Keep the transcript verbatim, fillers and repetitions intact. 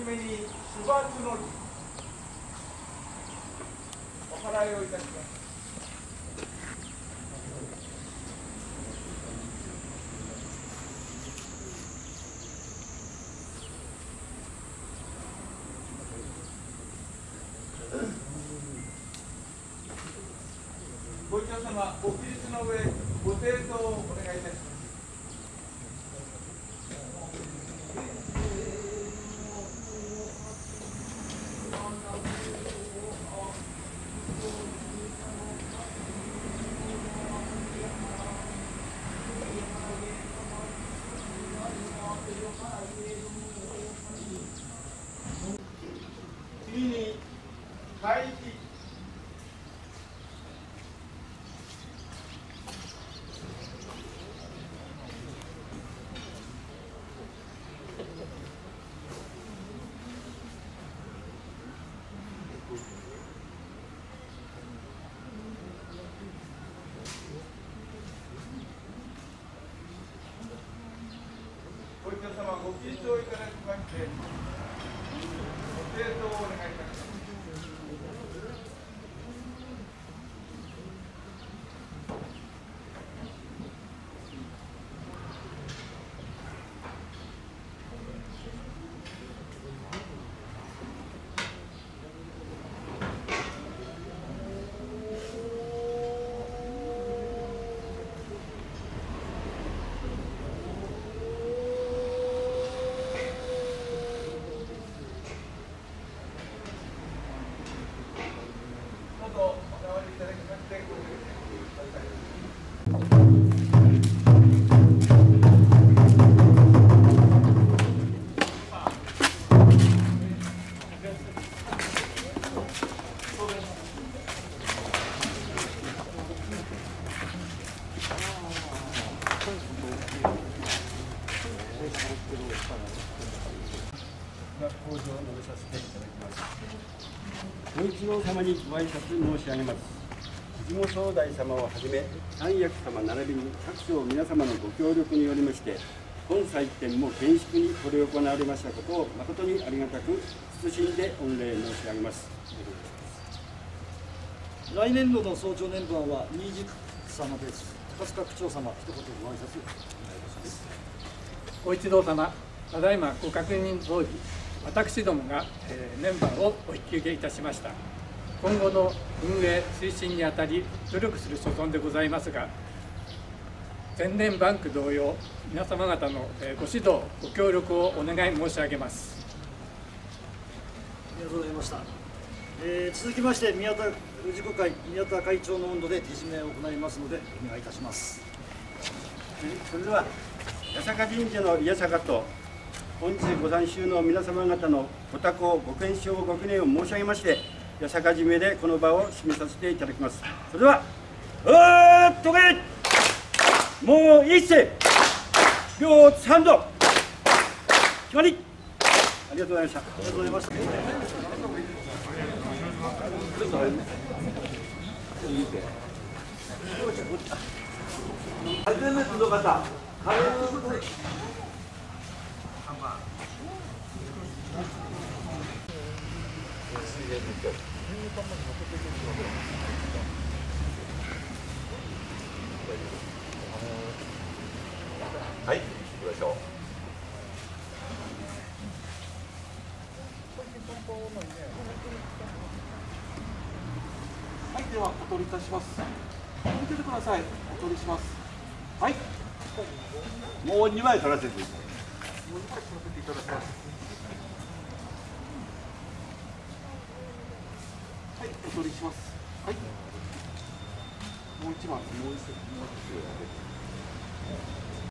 めに主罰の儀お祓いをいたします。ご一同様、ご起立の上、ご抵当をお願いいたします。次に会議ご一同様、ご起立をいただきまして、ご抵当をお願いいたします。 講座を述べさせていただきます。ご一同様にご挨拶申し上げます。出雲総大様をはじめ、三役様並びに各省皆様のご協力によりまして、本祭典も厳粛に執り行われましたことを誠にありがたく謹んで御礼申し上げます。 来年度の総長年番は新宿様です。高塚区長様、一言ご挨拶お願いいたします。 ご一同様、ただいまご確認通り、私どもが、えー、年番をお引き受けいたしました。今後の運営推進にあたり努力する所存でございますが、前年バンク同様、皆様方の、えー、ご指導、ご協力をお願い申し上げます。 ありがとうございました。えー、続きまして、宮田氏子会宮田会長の温度で手締めを行いますので、お願いいたします。 それでは、八坂神社の八坂と、本日ご参集の皆様方のご多幸、ご健勝、ご記念を申し上げまして、八坂締めでこの場を締めさせていただきます。それでは、おーっとけもう一世、両三度、決まり。ありがとうございました。ありがとうございました。 初めての方、カレーのことで。はい、行きましょう。 はい、ではお取りいたします。見ててください。お取りします。はい。 もうにまい取らせていただきます。 もうにまい取らせていただきます。はい、お取りします。はい。もう一枚、もう一枚。